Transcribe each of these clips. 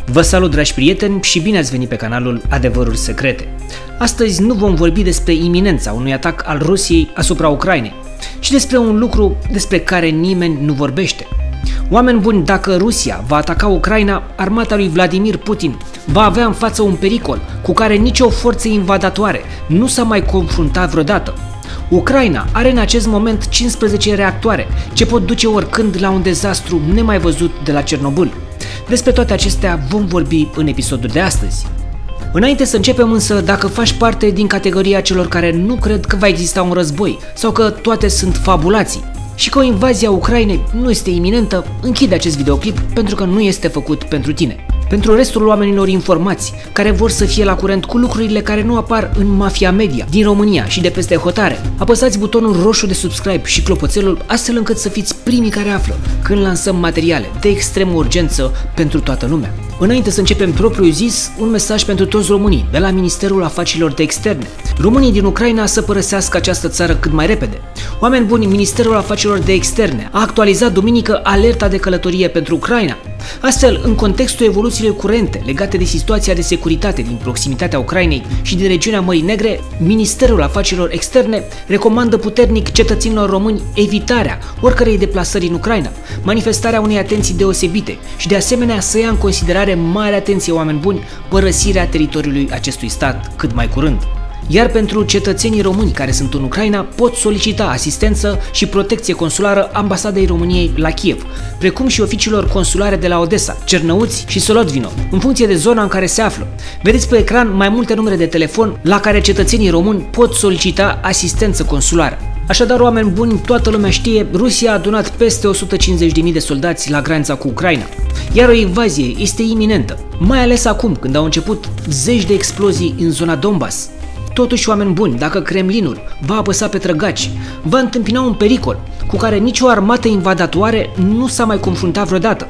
Vă salut, dragi prieteni, și bine ați venit pe canalul Adevăruri Secrete. Astăzi nu vom vorbi despre iminența unui atac al Rusiei asupra Ucrainei, ci despre un lucru despre care nimeni nu vorbește. Oameni buni, dacă Rusia va ataca Ucraina, armata lui Vladimir Putin va avea în față un pericol cu care nicio forță invadatoare nu s-a mai confruntat vreodată. Ucraina are în acest moment 15 reactoare ce pot duce oricând la un dezastru nemai văzut de la Cernobâl. Despre toate acestea vom vorbi în episodul de astăzi. Înainte să începem însă, dacă faci parte din categoria celor care nu cred că va exista un război sau că toate sunt fabulații și că o invazie a Ucrainei nu este iminentă, închide acest videoclip pentru că nu este făcut pentru tine. Pentru restul oamenilor informați, care vor să fie la curent cu lucrurile care nu apar în mafia media din România și de peste hotare, apăsați butonul roșu de subscribe și clopoțelul astfel încât să fiți primii care află când lansăm materiale de extremă urgență pentru toată lumea. Înainte să începem propriu zis, un mesaj pentru toți românii de la Ministerul Afacerilor de Externe. Românii din Ucraina să părăsească această țară cât mai repede. Oameni buni, Ministerul Afacerilor de Externe a actualizat duminică alerta de călătorie pentru Ucraina. Astfel, în contextul evoluțiilor curente legate de situația de securitate din proximitatea Ucrainei și din regiunea Mării Negre, Ministerul Afacerilor Externe recomandă puternic cetățenilor români evitarea oricărei deplasări în Ucraina, manifestarea unei atenții deosebite și de asemenea să ia în considerare mare atenție, oameni buni, părăsirea teritoriului acestui stat cât mai curând. Iar pentru cetățenii români care sunt în Ucraina pot solicita asistență și protecție consulară Ambasadei României la Kiev, precum și oficiilor consulare de la Odessa, Cernăuți și Solodvino, în funcție de zona în care se află. Vedeți pe ecran mai multe numere de telefon la care cetățenii români pot solicita asistență consulară. Așadar, oameni buni, toată lumea știe, Rusia a adunat peste 150.000 de soldați la granița cu Ucraina, iar o invazie este iminentă, mai ales acum când au început zeci de explozii în zona Donbass. Totuși, oameni buni, dacă Kremlinul va apăsa pe trăgaci, va întâmpina un pericol cu care nicio armată invadatoare nu s-a mai confruntat vreodată.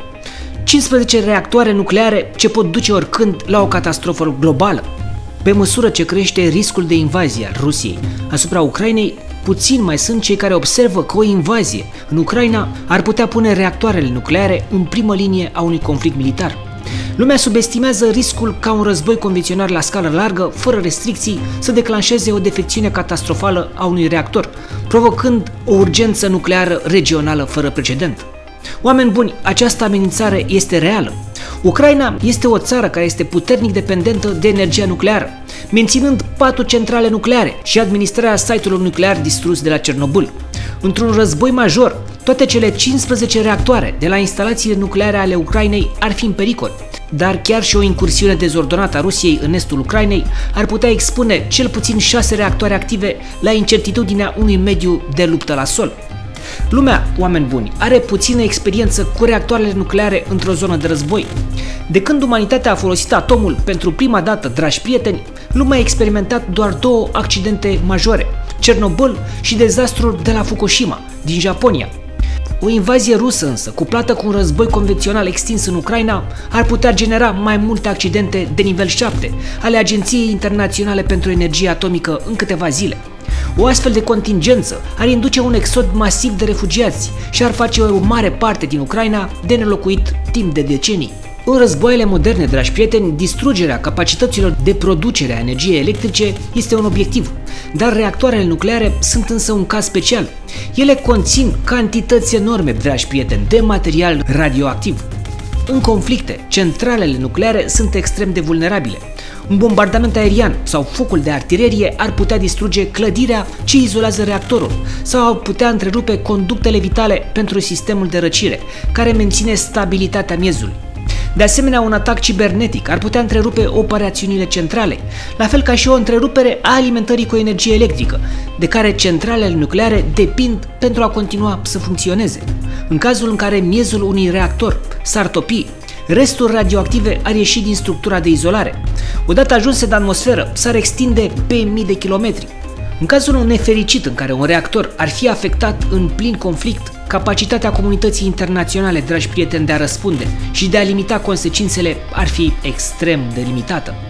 15 reactoare nucleare ce pot duce oricând la o catastrofă globală. Pe măsură ce crește riscul de invazie al Rusiei asupra Ucrainei, puțin mai sunt cei care observă că o invazie în Ucraina ar putea pune reactoarele nucleare în primă linie a unui conflict militar. Lumea subestimează riscul ca un război convențional la scară largă, fără restricții, să declanșeze o defecțiune catastrofală a unui reactor, provocând o urgență nucleară regională fără precedent. Oameni buni, această amenințare este reală. Ucraina este o țară care este puternic dependentă de energia nucleară, menținând 4 centrale nucleare și administrarea site-ului nuclear distrus de la Cernobâl. Într-un război major, toate cele 15 reactoare de la instalațiile nucleare ale Ucrainei ar fi în pericol, dar chiar și o incursiune dezordonată a Rusiei în estul Ucrainei ar putea expune cel puțin 6 reactoare active la incertitudinea unui mediu de luptă la sol. Lumea, oameni buni, are puțină experiență cu reactoarele nucleare într-o zonă de război. De când umanitatea a folosit atomul pentru prima dată, dragi prieteni, lumea a experimentat doar 2 accidente majore, Cernobâl și dezastrul de la Fukushima, din Japonia. O invazie rusă însă, cuplată cu un război convențional extins în Ucraina, ar putea genera mai multe accidente de nivel 7 ale Agenției Internaționale pentru Energie Atomică în câteva zile. O astfel de contingență ar induce un exod masiv de refugiați și ar face o mare parte din Ucraina de nelocuit timp de decenii. În războaiele moderne, dragi prieteni, distrugerea capacităților de producere a energiei electrice este un obiectiv, dar reactoarele nucleare sunt însă un caz special. Ele conțin cantități enorme, dragi prieteni, de material radioactiv. În conflicte, centralele nucleare sunt extrem de vulnerabile. Un bombardament aerian sau focul de artilerie ar putea distruge clădirea ce izolează reactorul sau ar putea întrerupe conductele vitale pentru sistemul de răcire, care menține stabilitatea miezului. De asemenea, un atac cibernetic ar putea întrerupe operațiunile centrale, la fel ca și o întrerupere a alimentării cu energie electrică, de care centralele nucleare depind pentru a continua să funcționeze. În cazul în care miezul unui reactor s-ar topi, restul radioactive ar ieși din structura de izolare. Odată ajunse în atmosferă, s-ar extinde pe mii de kilometri. În cazul nefericit în care un reactor ar fi afectat în plin conflict, capacitatea comunității internaționale, dragi prieteni, de a răspunde și de a limita consecințele ar fi extrem de limitată.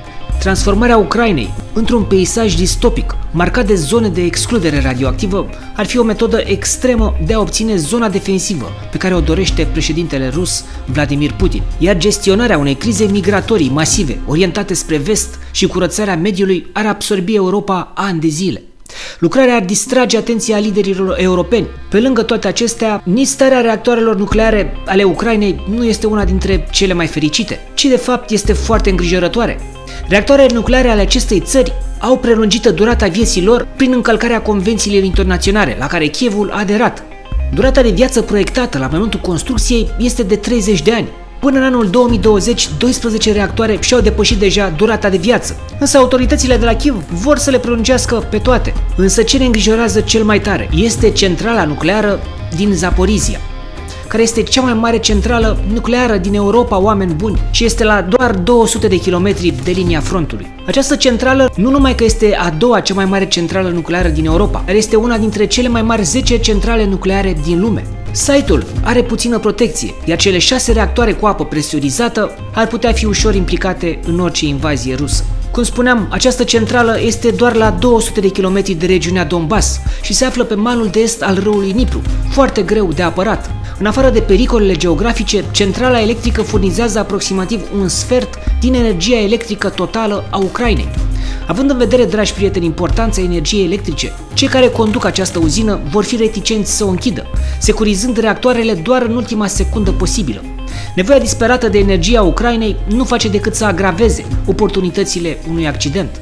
Transformarea Ucrainei într-un peisaj distopic, marcat de zone de excludere radioactivă, ar fi o metodă extremă de a obține zona defensivă pe care o dorește președintele rus Vladimir Putin, iar gestionarea unei crize migratorii masive, orientate spre vest și curățarea mediului ar absorbi Europa ani de zile. Lucrarea ar distrage atenția liderilor europeni. Pe lângă toate acestea, nici starea reactoarelor nucleare ale Ucrainei nu este una dintre cele mai fericite, ci de fapt este foarte îngrijorătoare. Reactoarele nucleare ale acestei țări au prelungită durata vieții lor prin încălcarea convențiilor internaționale la care Kievul a aderat. Durata de viață proiectată la momentul construcției este de 30 de ani. Până în anul 2020, 12 reactoare și-au depășit deja durata de viață. Însă autoritățile de la Kiev vor să le prelungească pe toate. Însă ce ne îngrijorează cel mai tare este centrala nucleară din Zaporizhia, care este cea mai mare centrală nucleară din Europa, oameni buni, și este la doar 200 de kilometri de linia frontului. Această centrală nu numai că este a doua cea mai mare centrală nucleară din Europa, dar este una dintre cele mai mari 10 centrale nucleare din lume. Site-ul are puțină protecție, iar cele 6 reactoare cu apă presurizată ar putea fi ușor implicate în orice invazie rusă. Cum spuneam, această centrală este doar la 200 de kilometri de regiunea Donbass și se află pe malul de est al râului Dnipru, foarte greu de apărat. În afară de pericolele geografice, centrala electrică furnizează aproximativ un sfert din energia electrică totală a Ucrainei. Având în vedere, dragi prieteni, importanța energiei electrice, cei care conduc această uzină vor fi reticenți să o închidă, securizând reactoarele doar în ultima secundă posibilă. Nevoia disperată de energie a Ucrainei nu face decât să agraveze oportunitățile unui accident.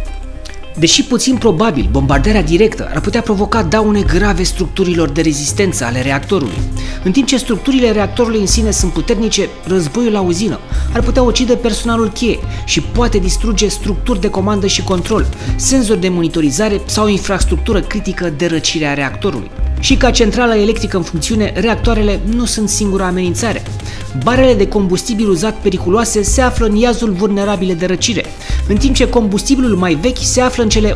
Deși puțin probabil, bombardarea directă ar putea provoca daune grave structurilor de rezistență ale reactorului. În timp ce structurile reactorului în sine sunt puternice, războiul la uzină ar putea ucide personalul cheie și poate distruge structuri de comandă și control, senzori de monitorizare sau infrastructură critică de răcire a reactorului. Și ca centrală electrică în funcțiune, reactoarele nu sunt singura amenințare. Barele de combustibil uzat periculoase se află în iazul vulnerabile de răcire, în timp ce combustibilul mai vechi se află în cele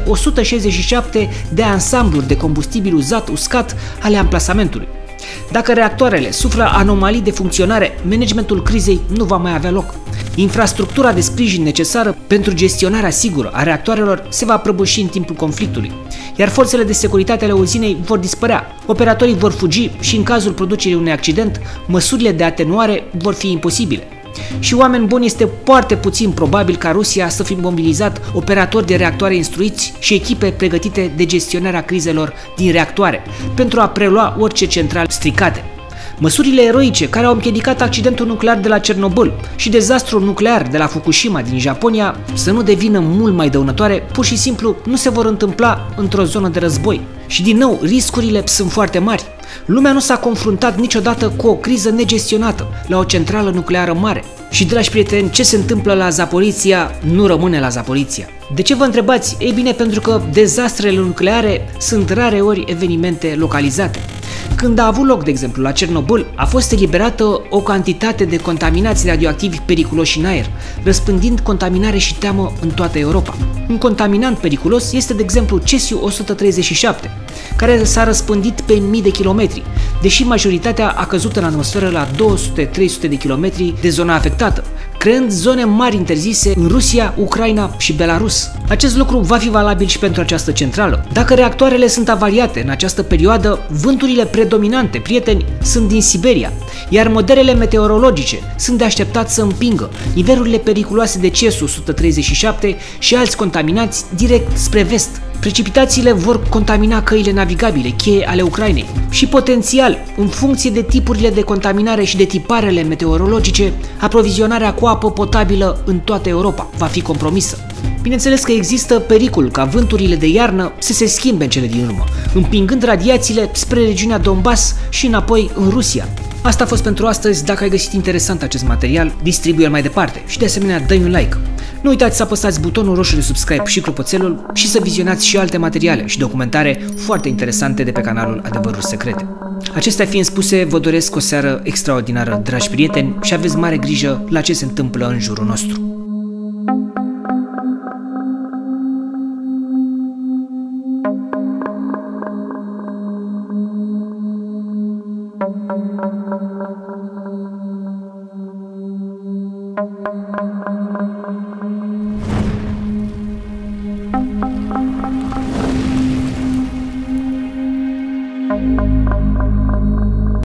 167 de ansambluri de combustibil uzat uscat ale amplasamentului. Dacă reactoarele suferă anomalii de funcționare, managementul crizei nu va mai avea loc. Infrastructura de sprijin necesară pentru gestionarea sigură a reactoarelor se va prăbuși în timpul conflictului, iar forțele de securitate ale uzinei vor dispărea, operatorii vor fugi și în cazul producerii unui accident, măsurile de atenuare vor fi imposibile. Și oameni buni, este foarte puțin probabil ca Rusia să fi mobilizat operatori de reactoare instruiți și echipe pregătite de gestionarea crizelor din reactoare pentru a prelua orice centrale stricate. Măsurile eroice care au împiedicat accidentul nuclear de la Cernobâl și dezastrul nuclear de la Fukushima din Japonia să nu devină mult mai dăunătoare, pur și simplu nu se vor întâmpla într-o zonă de război. Și din nou, riscurile sunt foarte mari. Lumea nu s-a confruntat niciodată cu o criză negestionată la o centrală nucleară mare. Și, dragi prieteni, ce se întâmplă la Zaporizhia nu rămâne la Zaporizhia. De ce vă întrebați? Ei bine, pentru că dezastrele nucleare sunt rareori evenimente localizate. Când a avut loc, de exemplu, la Cernobâl, a fost eliberată o cantitate de contaminați radioactivi periculoși în aer, răspândind contaminare și teamă în toată Europa. Un contaminant periculos este, de exemplu, cesiu-137, care s-a răspândit pe mii de kilometri, deși majoritatea a căzut în atmosferă la 200-300 de kilometri de zona afectată, creând zone mari interzise în Rusia, Ucraina și Belarus. Acest lucru va fi valabil și pentru această centrală. Dacă reactoarele sunt avariate în această perioadă, vânturile predominante, prieteni, sunt din Siberia, iar modelele meteorologice sunt de așteptat să împingă nivelurile periculoase de cesiu-137 și alți contaminați direct spre vest. Precipitațiile vor contamina căile navigabile cheie ale Ucrainei și potențial, în funcție de tipurile de contaminare și de tiparele meteorologice, aprovizionarea cu apă potabilă în toată Europa va fi compromisă. Bineînțeles că există pericol ca vânturile de iarnă să se schimbe în cele din urmă, împingând radiațiile spre regiunea Donbass și înapoi în Rusia. Asta a fost pentru astăzi. Dacă ai găsit interesant acest material, distribuie-l mai departe și de asemenea dă-i un like. Nu uitați să apăsați butonul roșu de subscribe și clopoțelul și să vizionați și alte materiale și documentare foarte interesante de pe canalul Adevăruri Secrete. Acestea fiind spuse, vă doresc o seară extraordinară, dragi prieteni, și aveți mare grijă la ce se întâmplă în jurul nostru.